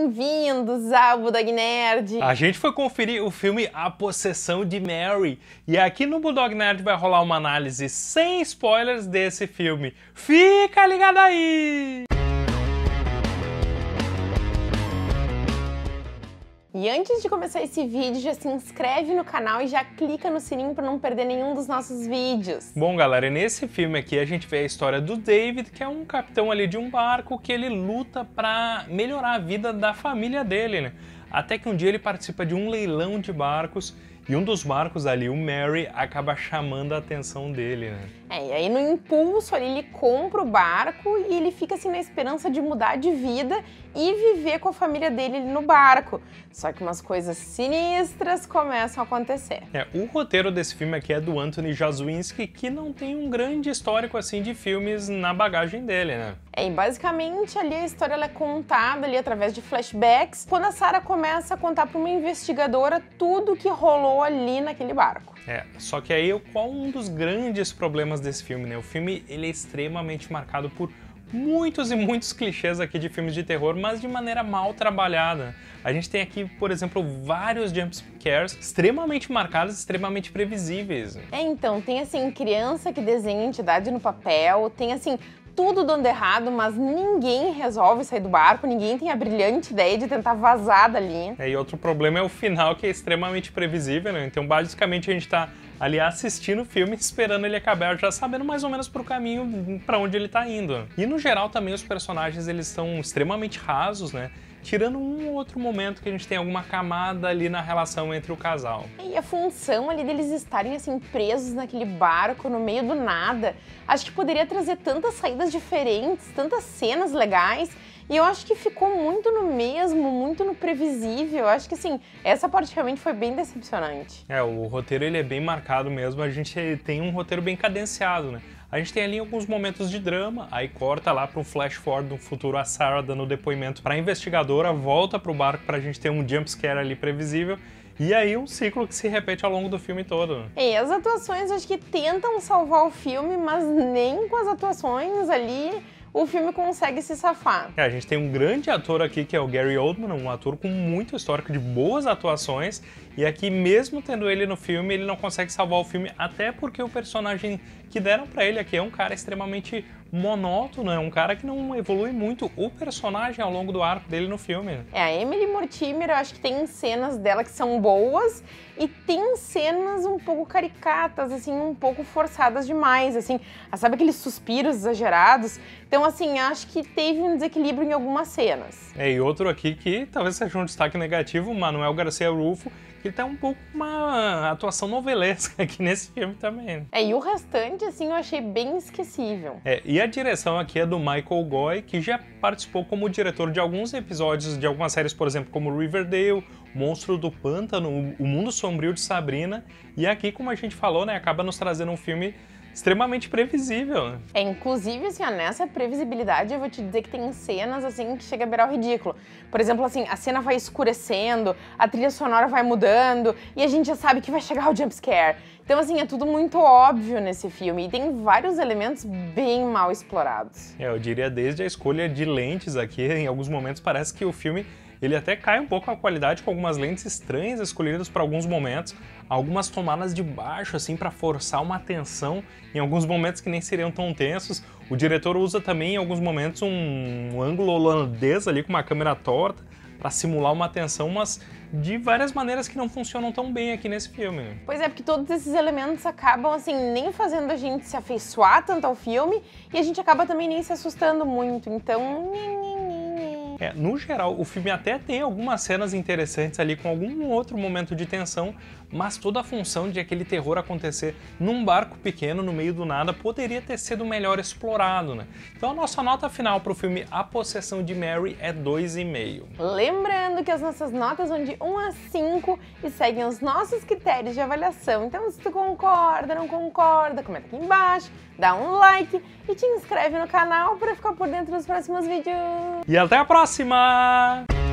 bem-vindos ao Bulldog Nerd! A gente foi conferir o filme A Possessão de Mary e aqui no Bulldog Nerd vai rolar uma análise sem spoilers desse filme. Fica ligado aí! E antes de começar esse vídeo, já se inscreve no canal e já clica no sininho para não perder nenhum dos nossos vídeos. Bom, galera, nesse filme aqui a gente vê a história do David, que é um capitão ali de um barco que ele luta para melhorar a vida da família dele, né? Até que um dia ele participa de um leilão de barcos e um dos barcos ali, o Mary, acaba chamando a atenção dele, né? E aí no impulso ali ele compra o barco e ele fica assim na esperança de mudar de vida e viver com a família dele no barco. Só que umas coisas sinistras começam a acontecer. O roteiro desse filme aqui é do Anthony Jasinski, que não tem um grande histórico assim de filmes na bagagem dele, né? E basicamente ali a história ela é contada ali através de flashbacks, quando a Sarah começa a contar para uma investigadora tudo que rolou ali naquele barco. Só que aí qual um dos grandes problemas desse filme, né? O filme ele é extremamente marcado por muitos e muitos clichês aqui de filmes de terror, mas de maneira mal trabalhada. A gente tem aqui, por exemplo, vários jumpscares extremamente marcados, extremamente previsíveis. Então, tem assim, criança que desenha entidade no papel, tem assim, tudo dando errado, mas ninguém resolve sair do barco, ninguém tem a brilhante ideia de tentar vazar dali. E outro problema é o final, que é extremamente previsível, né? Então, basicamente, a gente tá ali assistindo o filme, esperando ele acabar, já sabendo mais ou menos pro caminho para onde ele tá indo. E, no geral, também os personagens, eles são extremamente rasos, né? Tirando um ou outro momento que a gente tem alguma camada ali na relação entre o casal. E a função ali deles estarem assim presos naquele barco no meio do nada, acho que poderia trazer tantas saídas diferentes, tantas cenas legais, e eu acho que ficou muito no mesmo, muito no previsível. Eu acho que assim, essa parte realmente foi bem decepcionante. O roteiro ele é bem marcado mesmo, a gente tem um roteiro bem cadenciado, né? A gente tem ali alguns momentos de drama, aí corta lá para um flash forward do futuro, a Sarah dando depoimento para a investigadora, volta para o barco para a gente ter um jumpscare ali previsível, e aí um ciclo que se repete ao longo do filme todo. E as atuações acho que tentam salvar o filme, mas nem com as atuações ali o filme consegue se safar. A gente tem um grande ator aqui que é o Gary Oldman, um ator com muito histórico de boas atuações, e aqui mesmo tendo ele no filme, ele não consegue salvar o filme, até porque o personagem que deram pra ele aqui é um cara extremamente monótono, é um cara que não evolui muito o personagem ao longo do arco dele no filme. A Emily Mortimer, eu acho que tem cenas dela que são boas e tem cenas um pouco caricatas, assim, um pouco forçadas demais, assim, sabe aqueles suspiros exagerados? Então, assim, acho que teve um desequilíbrio em algumas cenas. E outro aqui que talvez seja um destaque negativo, o Manuel Garcia Rulfo, que tá um pouco uma atuação novelesca aqui nesse filme também. E o restante, assim, eu achei bem esquecível. E a direção aqui é do Michael Goy, que já participou como diretor de alguns episódios de algumas séries, por exemplo, como Riverdale, Monstro do Pântano, O Mundo Sombrio de Sabrina, e aqui, como a gente falou, né, acaba nos trazendo um filme extremamente previsível. Inclusive, assim, nessa previsibilidade, eu vou te dizer que tem cenas, assim, que chega a beirar o ridículo. Por exemplo, assim, a cena vai escurecendo, a trilha sonora vai mudando, e a gente já sabe que vai chegar o jumpscare. Então, assim, é tudo muito óbvio nesse filme, e tem vários elementos bem mal explorados. Eu diria desde a escolha de lentes aqui, em alguns momentos parece que o filme ele até cai um pouco a qualidade com algumas lentes estranhas escolhidas para alguns momentos, algumas tomadas de baixo assim para forçar uma tensão em alguns momentos que nem seriam tão tensos. O diretor usa também em alguns momentos um ângulo holandês ali com uma câmera torta para simular uma tensão, mas de várias maneiras que não funcionam tão bem aqui nesse filme. Pois é, porque todos esses elementos acabam assim nem fazendo a gente se afeiçoar tanto ao filme e a gente acaba também nem se assustando muito, então... No geral, o filme até tem algumas cenas interessantes ali com algum outro momento de tensão, mas toda a função de aquele terror acontecer num barco pequeno, no meio do nada, poderia ter sido melhor explorado, né? Então a nossa nota final para o filme A Possessão de Mary é 2,5. Lembrando que as nossas notas vão de 1 a 5 e seguem os nossos critérios de avaliação. Então se tu concorda, não concorda, comenta aqui embaixo, dá um like e te inscreve no canal para ficar por dentro dos próximos vídeos. E até a próxima!